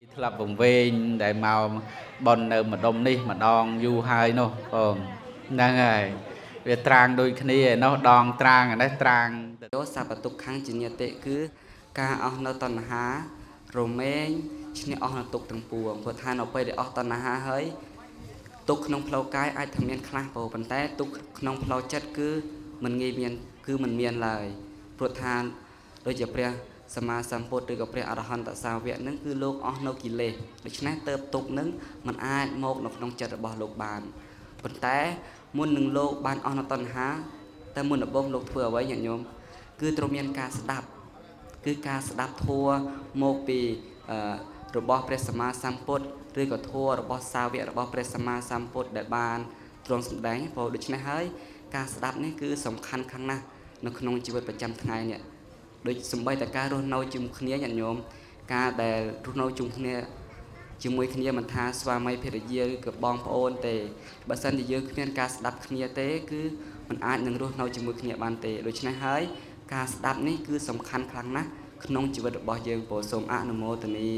Lập vùng ven để màu bòn nở mà đông đi mà đòn du hai nô đang ngày về trang đôi khi nó đòn trang ở đây trang យោសាបតុកខាងជានិតិគឺការអស់នៅតណ្ហារមែងឈ្នះអស់នៅទុកទាំងពួងព្រោះថានៅពេលដែលអស់តណ្ហាហើយទុកក្នុងផ្លូវកាយអាចថាមានខ្លះប៉ុន្តែទុកក្នុងផ្លូវចិត្តគឺមិនងាយមានគឺមិនមានឡើយព្រោះថាដូចជាព្រះសម្មាសម្ពុទ្ធឬក៏ព្រះអរហន្តសាវកនឹងគឺលោកអស់នៅកិលេសដូច្នេះទៅទុកនឹងមិនអាចមកនៅក្នុងចិត្តរបស់លោកបានប៉ុន្តែមុននឹងលោកបានអស់នៅតណ្ហាតែមុនដំបូងលោកធ្វើអ្វីញាតិញោមគឺត្រូវមានការស្ដាប់គឺការស្ដាប់ធម៌មកពីរបស់ព្រះសម្មាសម្ពុទ្ធឬក៏ធម៌របស់សាវករបស់ព្រះសម្មាសម្ពុទ្ធដែលបានទ្រង់សម្ដែងព្រោះដូច្នេះហើយការស្ដាប់នេះគឺសំខាន់ខ្លាំងណាស់នៅក្នុងជីវិតប្រចាំថ្ងៃនេះដូចសំបីតែការរស់នៅជាមួយគ្នាញាតិញោមការដែលរស់នៅជាមួយគ្នាមិនថាស្វាមីភរិយាឬក៏បងប្អូនទេបើសិនជាយើងគ្មានការស្ដាប់គ្នាទេគឺមិនអាចនឹងរស់នៅជាមួយគ្នាបានទេដូច្នេះហើយការស្ដាប់នេះគឺសំខាន់ខ្លាំងណាស់ក្នុងជីវិតរបស់យើងពោសូមអនុមោទនី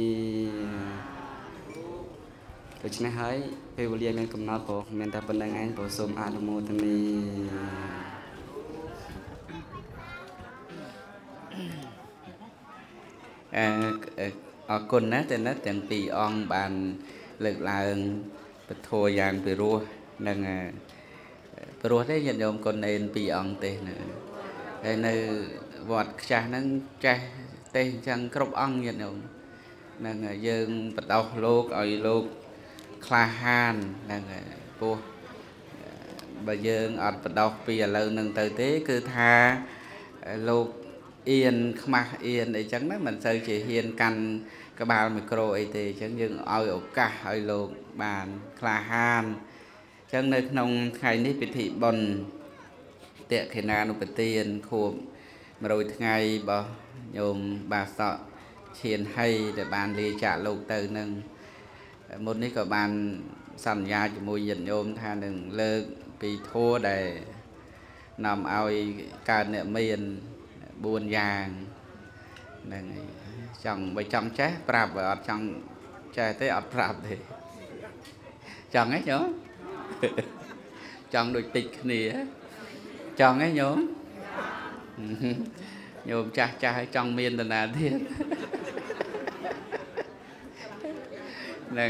ដូច្នេះហើយពេលវេលាមានកំណត់ព្រោះមានតែប៉ុណ្្នឹងឯងពោសូមអនុមោទនីអរគុណណាស់តែណាទាំងពីរអង្គបានលើកឡើងពធយ៉ាងពិរោះនិងព្រោះទេញាតិញោមគុណនេនពីរអង្គទេណាហើយនៅវត្តខ្ចាស់ហ្នឹងចេះទេអញ្ចឹងគ្រប់អង្គញាតិញោមនឹងយើងបដោះលោកឲ្យលោកក្លាហាននឹងពោះបើយើងអត់បដោះពីឥឡូវហ្នឹងទៅទេគឺថាលោកអៀនខ្មាស់អៀនអីចឹងណាមិនសូវជាហ៊ានកាន់ក្បាលមីក្រូអីទេអញ្ចឹងយើងឲ្យឱកាសឲ្យលោកបានក្លាហានអញ្ចឹងនៅក្នុងថ្ងៃនេះពិធីបុណ្យតេខេណានុបទានខួប100ថ្ងៃរបស់ញោមបាសកឈៀនហៃដែលបានលាចាកលោកទៅនឹងមុននេះក៏បានសន្យាជាមួយញាតិញោមថានឹងលើកពីធัวដែលនាំឲ្យកើតអ្នកមាន4យ៉ាងហ្នឹងហើយចង់បើចង់ចេះប្រាប់បើអត់ចង់ចេះទេអត់ប្រាប់ទេចង់ហ៎ញោមចង់ដូចតិចគ្នាចង់ហ៎ញោមញោមចាស់ឲ្យចង់មានតាណាទៀតហ្នឹង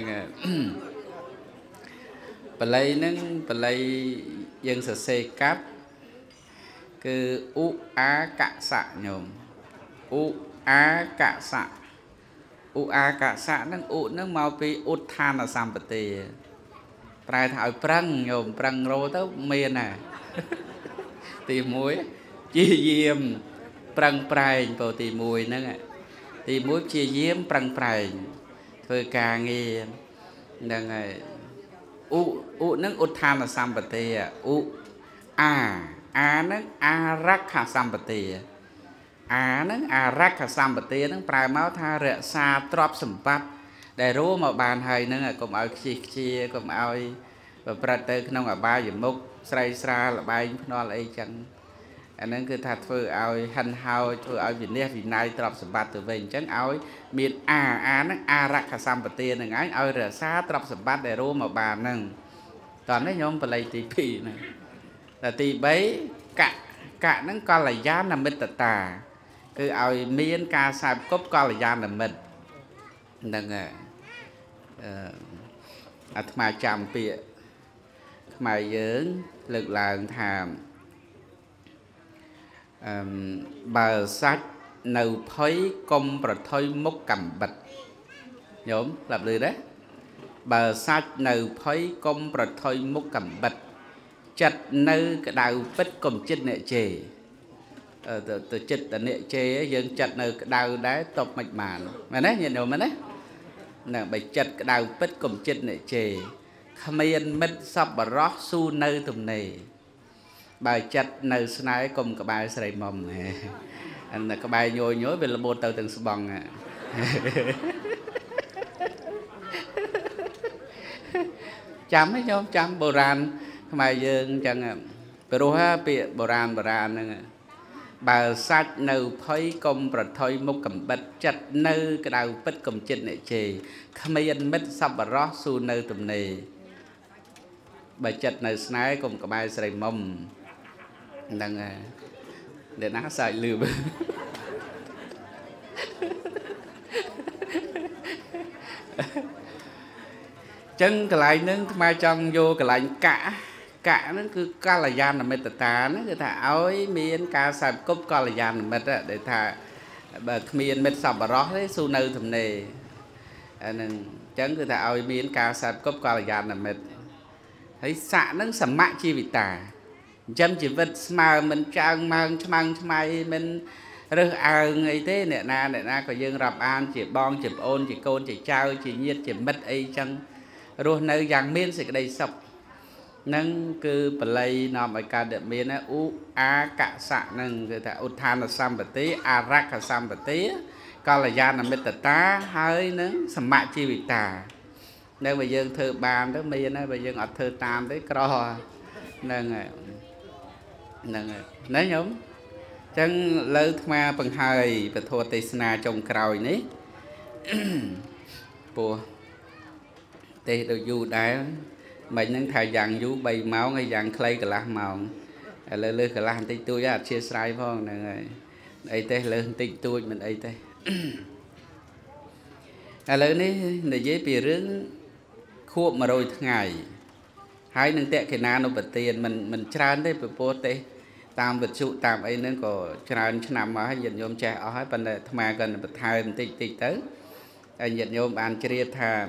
បល័យហ្នឹងបល័យយើងសរសេរកាប់គឺឧអាកសៈញោមឧអាកសៈឧអាកសៈហ្នឹងឧហ្នឹងមកពីឧទ្ធានសម្បទាប្រែថាឲ្យប្រឹងញោមប្រឹងរោទៅមានណាទី1ជាយាមប្រឹងប្រែងពោទី1ហ្នឹងទី1ជាយាមប្រឹងប្រែងធ្វើការងារហ្នឹងហើយឧហ្នឹងឧទ្ធានសម្បទាឧអាហ្នឹងអារក្ខសម្បទាហ្នឹងអារក្ខសម្បទាហ្នឹងប្រែមកថារក្សាទ្រព្យសម្បត្តិដែលរួមមកបានហើយហ្នឹងកុំឲ្យខ្ជិះខ្ជាកុំឲ្យប្រព្រឹត្តទៅក្នុងអបាយមុខស្រីស្រាលបែងភ្នាល់អីចឹងអាហ្នឹងគឺថាធ្វើឲ្យហិនហោចធ្វើឲ្យវិន័យវិន័យទ្រព្យសម្បត្តិទៅវិញអញ្ចឹងឲ្យមានហ្នឹងអារក្ខសម្បទាហ្នឹងឯងឲ្យរក្សាទ្រព្យសម្បត្តិដែលរួមមកបានហ្នឹងតោះនេះញោមបល័យទី2ហ្នឹងតែទី3កហ្នឹងកល្យាណមិត្តតាគឺឲ្យមានការសែបគប់កល្យាណមិត្តហ្នឹងអាត្មាចាំពាក្យខ្មែរយើងលើកឡើងថាបើសាច់នៅភ័យកុំប្រថុយមុខកំបិតញោមស្ដាប់ឮទេបើសាច់នៅភ័យកុំប្រថុយមុខកំបិតចិត្តនៅក្តៅពិតកុំចិត្តអ្នកជេរទៅចិត្តតអ្នកជេរយើងចិត្តនៅក្តៅដែរតបមិនបានមែនទេញាតិញោមមែនទេណាបើចិត្តក្តៅពិតកុំចិត្តអ្នកជេរគ្មានមិត្តសប្បុរសស៊ូនៅទំនេរបើចិត្តនៅស្នេហ៍កុំក្បែរស្រីមុំអានក្បែរញយវាលបូតទៅទាំងស្បង់ចាំទេញោមចាំបុរាណខ្មែរយើងអញ្ចឹងព្រោះពាក្យបុរាណហ្នឹង bà sạch nâu phơi công bật thôi một cầm bật chặt nâu cái đầu bật cầm chân này chê khmei ăn mít sắp bà rót su nâu tùm nề bà chặt nâu snái cùng cả bài sài mông đang để ná xài lừa chân cái lại nâng mai trong vô cái lại cả nó cứ ca là gian là mệt ta nó cứ thà ối miên ca sạp cúp ca là gian là mệt để thà bà miên mệt sập bà rót đấy su nư thầm nề chân cứ thà ối miên ca sạp cúp ca là gian là mệt thấy xạ nó sầm mạ chi vì ta chấm chỉ vật mà mình trang mang mai mình rơ ngày thế nè na có dương rập an chỉ bon chỉ ôn chỉ côn chỉ trao chỉ nhiệt chỉ mất ấy chăng rồi nơi giang miên sẽ đây sập nâng cứ play nằm ở cả địa miền á u a cả sạ nâng người ta uthan là sam bát tí arak là sam bát tí coi là gian là mệt ta hơi nâng sầm mạ chi bị ta nên bây giờ thơ bàn đó miền á bây giờ ở thơ tam đấy cò nâng nói nhóm chân lơ mà bằng hơi và thua tây na trong còi ní bùa tây đồ du đá mình nâng thầy dặn du bay máu ngay dặn clay cả lá màu lơ cả lá tây tôi á chia sài phong này ấy tây lơ tây tôi mình ấy tây lơ ní để dễ bị rướng khuộm mà rồi ngày hai nâng tệ cái na nó bật tiền mình tràn đấy bố tây tam vật trụ tam ấy nó có tràn nằm ở nhiệt nhôm trẻ ở hai bên mà gần bật hai tịch tới nhiệt nhôm ăn chia tham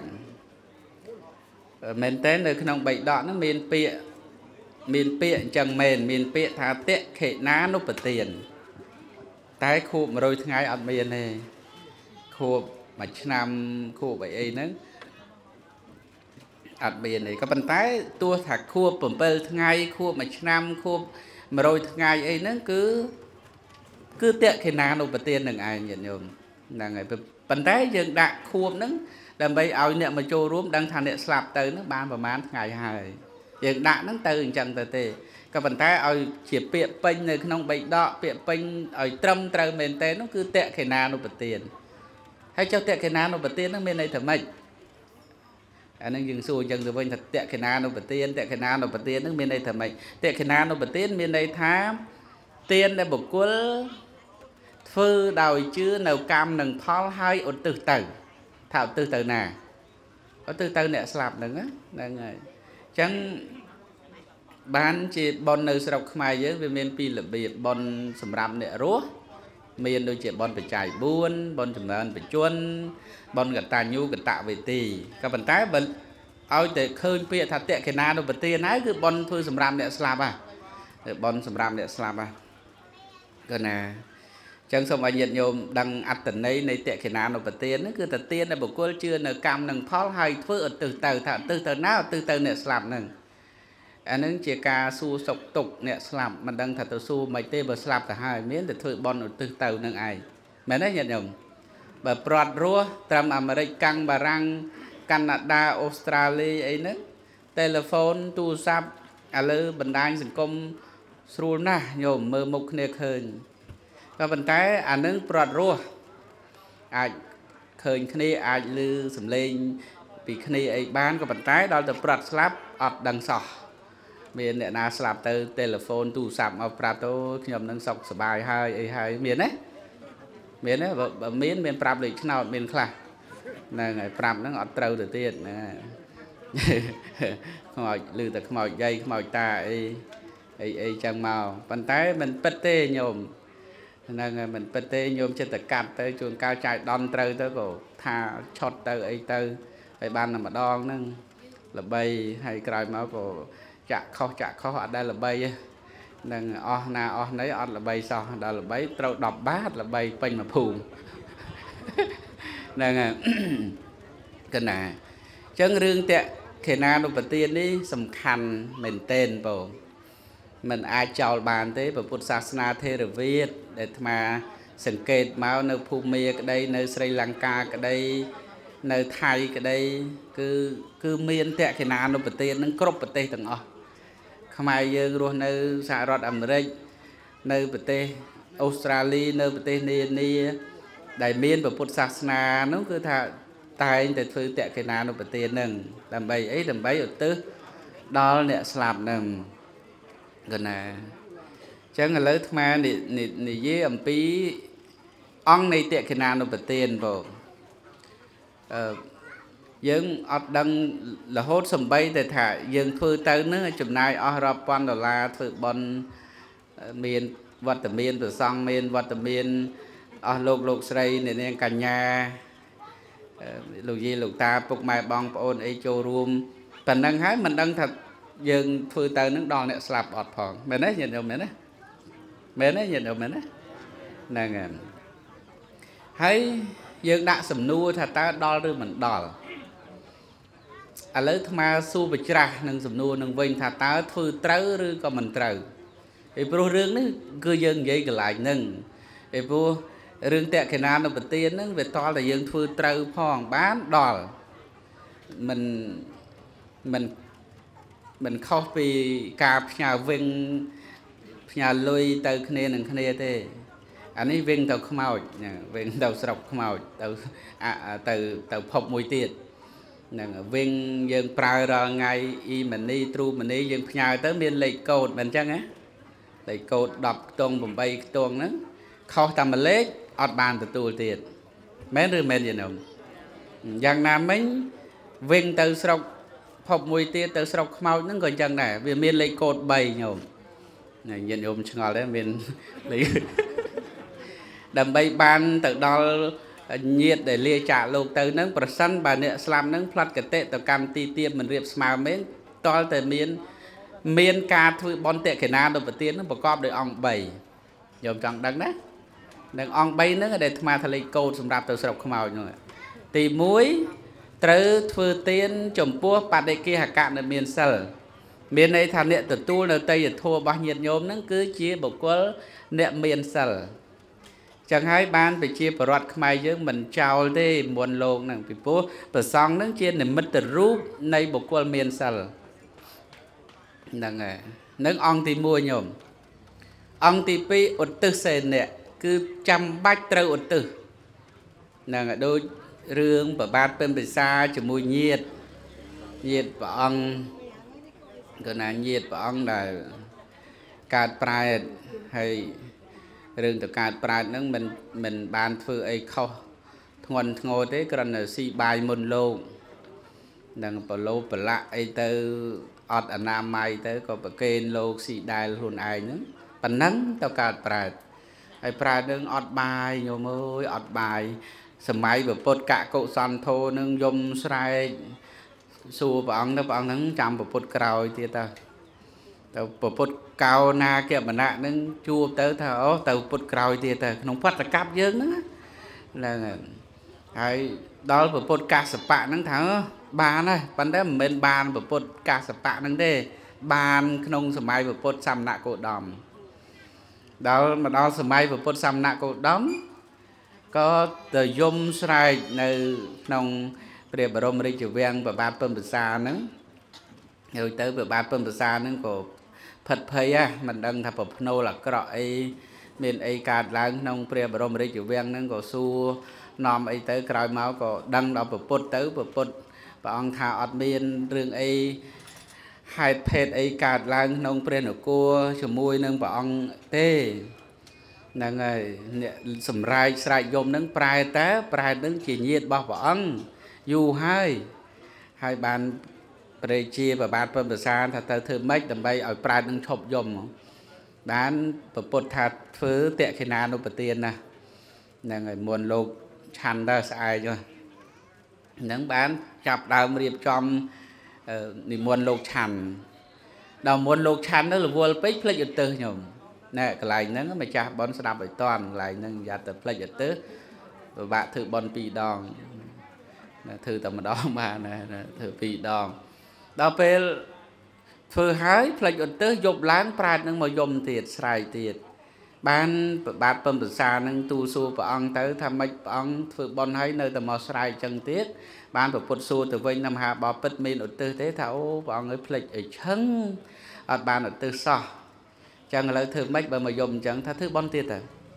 mình tên nơiក្នុងbệnh đó nó miền pịa chẳng miền pịa thà tệ khệ ná nó bật tiền tái khu mà rồi ngày ăn miền này khu mà năm khu vậy ấy nó ăn miền này có bàn tay tua thạc khu bẩm bơ ngày khu mà năm khu mà rồi ngày ấy nó cứ tệ khệ ná nó bật tiền đừng ai nhận nhôm là ngày bàn tay dừng đại khu nó đầm bay ao nè mà trôi rúm đang thành nè sạp tới nó ban và mán ngày hai giờ đã nó từ chẳng từ từ các bạn thấy ao chỉ bịa pin này không bị đọ bịa pin ở trâm trời miền tây nó cứ tệ cái nào nó bật tiền hay cho tệ cái nào nó bật tiền nó bên này thầm mệnh anh dừng xuôi chẳng từ bên thật tệ cái nào nó bật tiền tệ cái nào nó bật tiền nó bên đây thầm mệnh tệ cái nào nó bật tiền bên đây thám tiền đây bộc quân phư đòi chưa nào cam nâng thol hai ổn từ từ thảo từ từ nè có từ từ nè sạp đừng á chẳng bán chỉ bon nơi sọc mai với về miền pi là biệt bon sầm ram nè rúa miền đôi chỉ bon phải chạy buôn bon chừng lớn phải chuôn bon gặt tà nhu gặt tạ về tì các bạn tái bên ao để khơi pi thật tệ cái nào đâu bật tiền ấy cứ bon thôi sầm ram nè sạp à bon sầm ram nè sạp à cái nè chẳng xong anh nhiệt nhôm đăng ắt tình này này tệ cái nào nó bật tiền nó cứ thật tiền là bộ cô chưa nở cam nâng tháo hay phơi từ từ thả từ từ nào từ từ nè sạp nâng anh ấy chỉ ca su sọc tục nè sạp mình đăng thật từ su mấy tê bờ sạp cả hai miếng để thôi bon từ từ nâng ai mẹ nói nhiệt nhôm bờ prot rùa trầm America căng bà răng Canada Australia ấy nữa telephone tu sạp lơ bình đài thành công sưu na nhôm mơ mục nè hơn các bạn thấy anh ấy prot rùa ai khơi khné ai lư sầm lên vì khné ấy bán các bạn thấy đó là prot slap ọt đằng sọ miền nè na slap từ telephone tu sạp ở prato nhom nâng sọc sờ bài hai miền đấy miền prap lịch nào miền khla nè ngày prap nó ọt trâu từ tiền nè ngồi lư từ ngồi dây ngồi ta ấy chẳng màu bạn thấy mình bết tê nhom nên mình bật tê nhôm trên tờ cắt tới chuồng cao chạy đòn tới tới cổ tha chót tới ấy tới phải ban là mà đòn nâng là bay hay cài máu cổ chặt khó ở đây là bay nên na nấy là bay sao đó là bay trâu đọc bát là bay pin mà phù nên cái này chân riêng tệ khi nào nó bật tiền đi sầm khăn mình tên vào mình ai chào bàn thế và Phật sát na thế rồi viết để mà sừng kệt máu nơi Phú Mê cái đây nơi Sri Lanka cái đây nơi Thái cái đây cứ miền tệ cái nào nó bật tiền nó crop bật tiền từng không ai dương luôn nơi xã Rod Americ nơi bật tiền Australia nơiประเทศនេះដែលមានពុទ្ធសាសនានោះគឺថាតែងតែធ្វើតេកេណានៅប្រទេសហ្នឹងដើម្បីអីដើម្បីឧទ្ទិសដល់អ្នកស្លាប់ហ្នឹងកណាអញ្ចឹងឥឡូវអាត្មានិយាយអំពីអង្គនៃតេកេណានុប្រទានបងយើងអត់ដឹងរហូតសំបីតែថាយើងធ្វើទៅនឹងចំណាយអស់រាប់ពាន់ដុល្លារធ្វើបន់មានវត្តមានប្រសង់មានវត្តមានអស់លោកស្រីអ្នកនាងកញ្ញាលោកយាយលោកតាពុកម៉ែបងប្អូនអីចូលរួមប៉ុណ្ណឹងហើយមិនដឹងថាយើងធ្វើទៅនឹងដល់អ្នកស្លាប់អត់ផងមែនទេញាតិញោមមែនទេមែនទេញាតិញោមមែនទេហ្នឹងហើយយើងដាក់សំណួរថាតើដល់ឬមិនដល់ឥឡូវអាត្មាសួរបញ្ច្រាស់នឹងសំណួរនឹងវិញថាតើធ្វើត្រូវឬក៏មិនត្រូវពីព្រោះរឿងនេះគឺយើងនិយាយកន្លែងហ្នឹងពីព្រោះរឿងតេកេណានុប្រទានហ្នឹងវាតល់តែយើងធ្វើត្រូវផងបានដល់មិនខុសពីការផ្ញើវិញផ្ញើលុយទៅគ្នានឹងគ្នាទេអានេះវិញទៅខ្មោចវិញទៅស្រុកខ្មោចទៅភពមួយទៀតហ្នឹងវិញយើងប្រើរាល់ថ្ងៃអ៊ីម៉ានីទ្រូម៉ានីយើងផ្ញើទៅមានលេខកូដមិនអញ្ចឹងណាលេខកូដ10ខ្ទង់8ខ្ទង់ហ្នឹងខុសតែមួយលេខអត់បានទទួលទៀតមែនឬមែនយីនោមយ៉ាងណាមិញវិញទៅស្រុកភពមួយទៀតទៅស្រុកខ្មោចហ្នឹងក៏អញ្ចឹងដែរវាមានលេខកូដ3ញោមញាតិញោមឆ្ងល់ដែរមានលេខដើម្បីបានទៅដល់ញាតិដែលលាចាកលោកទៅហ្នឹងប្រសិនបើអ្នកស្លាប់ហ្នឹងផ្លាត់កតិទៅកម្មទីទៀតមិនរៀបស្មើមែនតលតែមានការធ្វើបន់តេកេណានុប្រទានហ្នឹងប្រកបដោយអង្គ3ញោមចង់ដឹងណានឹងអង្គ3ហ្នឹងដែលអាត្មាថាលេខកូដសម្រាប់ទៅស្រុកខ្មោចហ្នឹងទី1ត្រូវធ្វើទានចំពោះបដិគិហកៈនៅមានសិលមានន័យថាអ្នកទទួលនៅតីយធម៌របស់ញាតិញោមហ្នឹងគឺជាបុគ្គលអ្នកមានសិលចឹងហើយបានប្រជាពលរដ្ឋខ្មែរយើងមិនចោលទេមុនលោកហ្នឹងពីព្រោះប្រសង់ហ្នឹងជានិមិត្តរូបនៃបុគ្គលមានសិលហ្នឹងហើយនឹងអង្គទី1ញោមអង្គទី2ឧទ្ទិសសេនៈគឺចាំបាច់ត្រូវឧទ្ទិសហ្នឹងហើយដូចរឿងប្របាទពិមពិសាជាមួយញាតិព្រះអង្គគឺណាញាតិព្រះអង្គដែលកើតប្រែតហើយរឿងទៅកើតប្រែតហ្នឹងមិនបានធ្វើអីខុសធ្ងន់ធ្ងរទេគ្រាន់តែស៊ីបាយមុនលោកនឹងប្រឡូប្រឡាក់អីទៅអត់អនាម័យទៅក៏ប្រកេនលោកស៊ីដែលខ្លួនឯងហ្នឹងប៉ុណ្ណឹងទៅកើតប្រែតហើយប្រែតនឹងអត់បាយញោមអើយអត់បាយសម័យពុទ្ធកកុសន្ធធោនឹងយំស្រែកសួរព្រះអង្គទៅព្រះអង្គហ្នឹងចាំពុទ្ធក្រោយទៀតទៅពុទ្ធកោណាគមណៈហ្នឹងជួបទៅថាអូទៅពុទ្ធក្រោយទៀតទៅក្នុងវត្តកັບយើងហ្នឹងហ្នឹងហើយដល់ពុទ្ធកាសបៈហ្នឹងថាបានហើយប៉ុន្តែមិនមែនបានពុទ្ធកាសបៈហ្នឹងទេបានក្នុងសម័យពុទ្ធសមណគោតមដល់មកដល់សម័យពុទ្ធសមណគោតមក៏ទៅយំស្រែកនៅក្នុងព្រះបរមរាជវាំងព្រះបាទពិមពិសាហ្នឹងហើយទៅព្រះបាទពិមពិសាហ្នឹងក៏ផិតភ័យមិនដឹងថាប្រភ្នូលអាក្រក់អីមានអីកើតឡើងក្នុងព្រះបរមរាជវាំងហ្នឹងក៏សួរនាំអីទៅក្រោយមកក៏ដឹងដល់ពុទ្ធទៅពុទ្ធព្រះអង្គថាអត់មានរឿងអីហេតុភេទអីកើតឡើងក្នុងព្រះនគរជាមួយនឹងព្រះអង្គទេហ្នឹងហើយអ្នកសម្រែកស្រែកយំហ្នឹងប្រែហ្នឹងជាញាតិរបស់ព្រះអង្គយូរហើយបានព្រះជាប្របាទពិមពិសាថាទៅធ្វើម៉េចដើម្បីឲ្យប្រែនឹងឈប់យំបានពុទ្ធថាធ្វើតេកេណានុប្រទានណាហ្នឹងហើយមុនលោកឆាន់ដល់ស្អែកហ្នឹងបានចាប់ដើមរៀបចំនិមន្តលោកឆាន់ដល់មុនលោកឆាន់ទៅរវល់ពេកភ្លេចឧទ្ទិសញោមណែកន្លែងហ្នឹងម្ចាស់ប៉ុនស្ដាប់ឲ្យតន់កន្លែងហ្នឹងយ៉ាត់តែភ្លេចឧទ្ទិសពិបាកធ្វើប៉ុន2ដងធ្វើតែម្ដងបានធ្វើ2ដងដល់ពេលធ្វើហើយផ្លេចឧទ្ទិសយប់ឡើងប្រែតនឹងមកយំទៀតស្រែកទៀតបានប្របាទពិមពិសានឹងទូលសួរព្រះអង្គទៅថាម៉េចព្រះអង្គធ្វើប៉ុនហើយនៅតែមកស្រែកចឹងទៀតបានប្រពុតសួរទៅវិញមហាបពិតមានឧទ្ទិសទេថាអូព្រះអង្គឲ្យផ្លេចអីឆឹងអត់បានឧទ្ទិសសោះចឹងឥឡូវធ្វើម៉េចបើមកយំចឹងថាធ្វើប៉ុនទៀតទៅ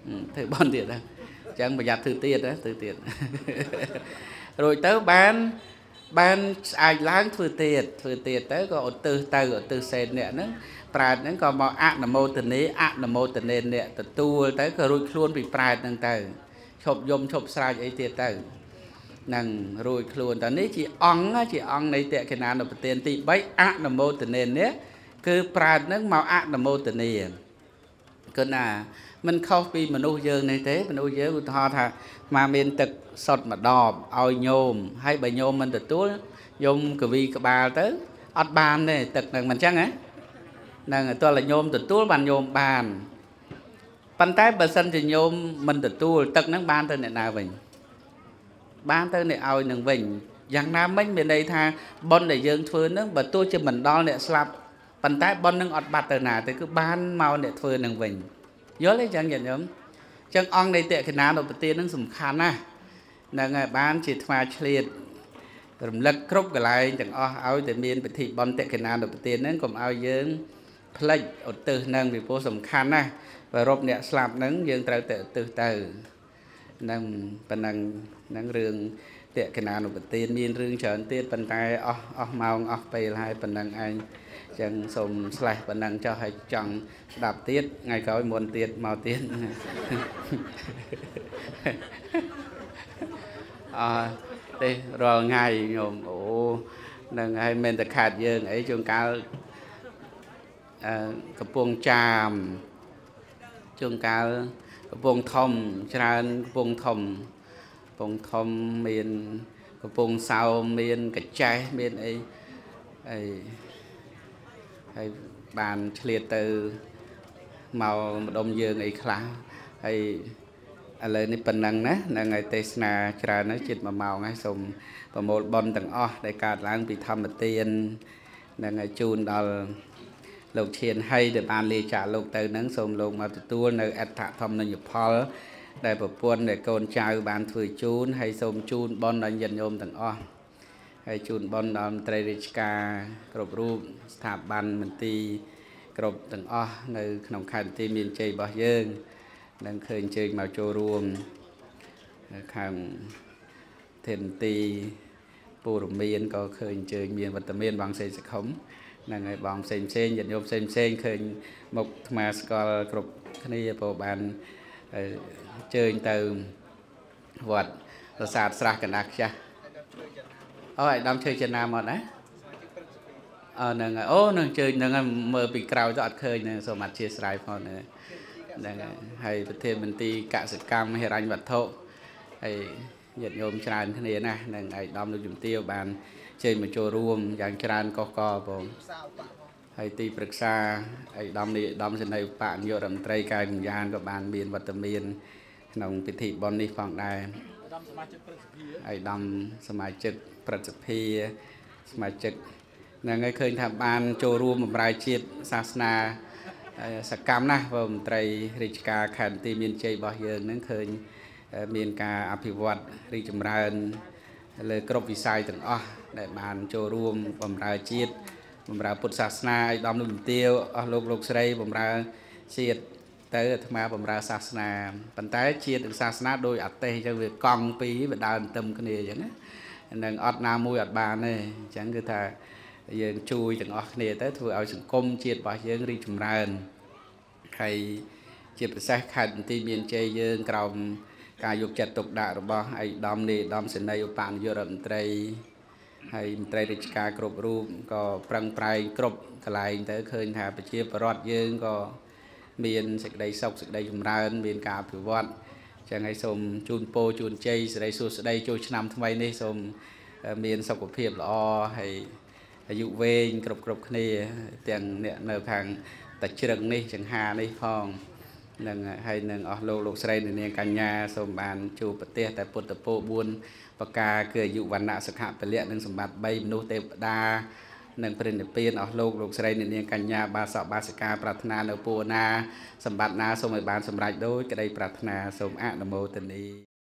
thử bon tiệt đó chẳng bây giờ thử tiệt đó thử tiệt rồi tới ban ai láng thử tiệt tới có từ sen nè nó pride nó còn mà ác là mô tình nè từ tu tới có rồi luôn bị pride năng từ chụp sai ấy tiệt từ năng rồi luôn tao ní chị ong này tiệt cái nào được tiền thì bấy ác là mô tình nè cứ pride nó màu ác là mô tình nè cái nào mình không vì mình nuôi dương này thế mình nuôi dương họ thà mà mình thực sọt mà đò ao nhôm hay bài nhôm mình thực túi nhôm cái vi cái bà tới ọt bàn này thực là mình chăng á là tôi là nhôm thực túi bàn nhôm bàn bàn tay bà sân thì nhôm mình thực túi thực nó bàn tới này nào mình bàn tới này ao nương mình giang nam mấy bên đây tha bon để dương phơi nước và tôi cho mình đo này slap bàn tay bon nương ọt bạt từ nào thì cứ ban màu để phơi nương mình nhớ lấy chẳng nhận nhóm chẳng ong này tệ cái nào đầu tiên nó sủng khăn à là ngày bán chỉ thoa liệt rồi lật crop cái lại chẳng áo để miền bị thị bon tệ cái nào đầu tiên nó còn áo dương play ở từ nâng vì phố sủng khăn à và rộp nhẹ slap nâng dương trời tệ từ nâng phần nâng rương tệ cái nào đầu tiên miền rương chởn tiết phần tay màu bay lại phần nâng anh chẳng xôm slide phần năng cho hay chẳng đạp tiết ngày có muốn tiết màu tiết đây rồi ngày nhôm nâng hay men tật khát dương ấy chung cao cái buông tràm chung cao cái buông thông tràn buông thông miền cái buông sau miền cái trái miền ấy hay bàn liệt từ màu đông dương ấy khá hay lời này phần năng nè là ngày tết na trà nó chít mà màu ngay sùng và một bon tầng để cả làng bị thăm một tiền là ngày chun đào lục thiên hay để bàn lì trả lục từ nắng sùng lục mà tua nơi ắt thạ thăm nơi nhập phò để bậc quân để con trai bàn phơi chun hay sùng chun bon đang dần nhôm tầng hay chun bon đòn Trerichka groupรูป สถาบันมนตรีกรบទាំងអស់នៅក្នុងខេត្តទីមានជ័យរបស់យើងនឹងឃើញជើញមកចូលរួមខាងធនទីពូរមានក៏ឃើញជើញមានវត្តមានបងសេងសខុមនឹងឲ្យបងផ្សេងញាតិញោមផ្សេងឃើញមកថ្មស្គាល់គ្រប់គ្នាព្រោះបានជើញទៅវត្តប្រាសាទស្រះកណ្ដាលខ្ចាស់ឲ្យដំជួយចំណាមកណានឹងនឹងជើញនឹងមើលពីក្រៅទៅអត់ឃើញនឹងសូមអធិស្ឋានផងនឹងហើយប្រធានមន្ត្រីកសិកម្មហិរញ្ញវត្ថុហើយញាតិញោមច្រើនគ្នាណានឹងឯកឧត្តមលោកជំទាវបានជើញមកចូលរួមយ៉ាងច្រើនកកបងហើយទីប្រឹក្សាឯកឧត្តមនាយឧត្តមសេនីយ៍បកនាយករដ្ឋមន្ត្រីកាយវិញ្ញាណក៏បានមានវត្តមានក្នុងពិធីបុណ្យនេះផងដែរឯកឧត្តមសមាជិកព្រឹទ្ធសភាសមាជិកនឹងឲ្យឃើញថាបានចូលរួមបម្រើជាតិសាសនាសកម្មណាស់ព្រមត្រីរាជការខេត្តទីមានជ័យរបស់យើងនឹងឃើញមានការអភិវឌ្ឍរីកចម្រើនលើគ្រប់វិស័យទាំងអស់ដែលបានចូលរួមបម្រើជាតិបម្រើពុទ្ធសាសនាឲ្យដំណឹងជំទាវអស់លោកស្រីបម្រើជាតិទៅអាត្មាបម្រើសាសនាប៉ុន្តែជាតិនិងសាសនាដោយអទេសអញ្ចឹងវាកង់ពីរវាដើរទៅគ្នាអញ្ចឹងណានឹងអត់ណាមួយអត់បានទេអញ្ចឹងគឺថាយើងជួយទាំងអស់គ្នាទៅធ្វើឲ្យសង្គមជាតិរបស់យើងរីកចម្រើនហើយជាពិសេសខេត្តបន្ទាយមានជ័យយើងក្រោមការយកចិត្តទុកដាក់របស់ឯកឧត្តមនាយឧត្តមសេនីយ៍ឧបនាយករដ្ឋមន្ត្រីហើយមន្ត្រីរាជការគ្រប់រូបក៏ប្រឹងប្រែងគ្រប់កន្លែងទៅឃើញថាប្រជាពលរដ្ឋយើងក៏មានសេចក្តីសុខសេចក្តីចម្រើនមានការអភិវឌ្ឍចឹងហើយសូមជូនពរជូនជ័យសិរីសួស្តីចូលឆ្នាំថ្មីនេះសូមមានសុខភាពល្អហើយអាយុវែងគ្រប់គ្នាទាំងអ្នកនៅខាងតាជ្រឹងនេះចង្ហានេះផងនឹងហើយនឹងអស់លោកស្រីនាងកញ្ញាសូមបានជួបប្រទេសតែពុទ្ធពរ4ប្រការគឺអាយុវណ្ណៈសុខៈពលៈនិងសម្បត្តិ3មនុស្សទេវតានិងព្រះនិព្វានអស់លោកស្រីនាងកញ្ញាបាសកបាសិកាប្រាថ្នានៅពូណាសម្បត្តិណាសូមឲ្យបានសម្រេចដោយក្តីប្រាថ្នាសូមអនុមោទនា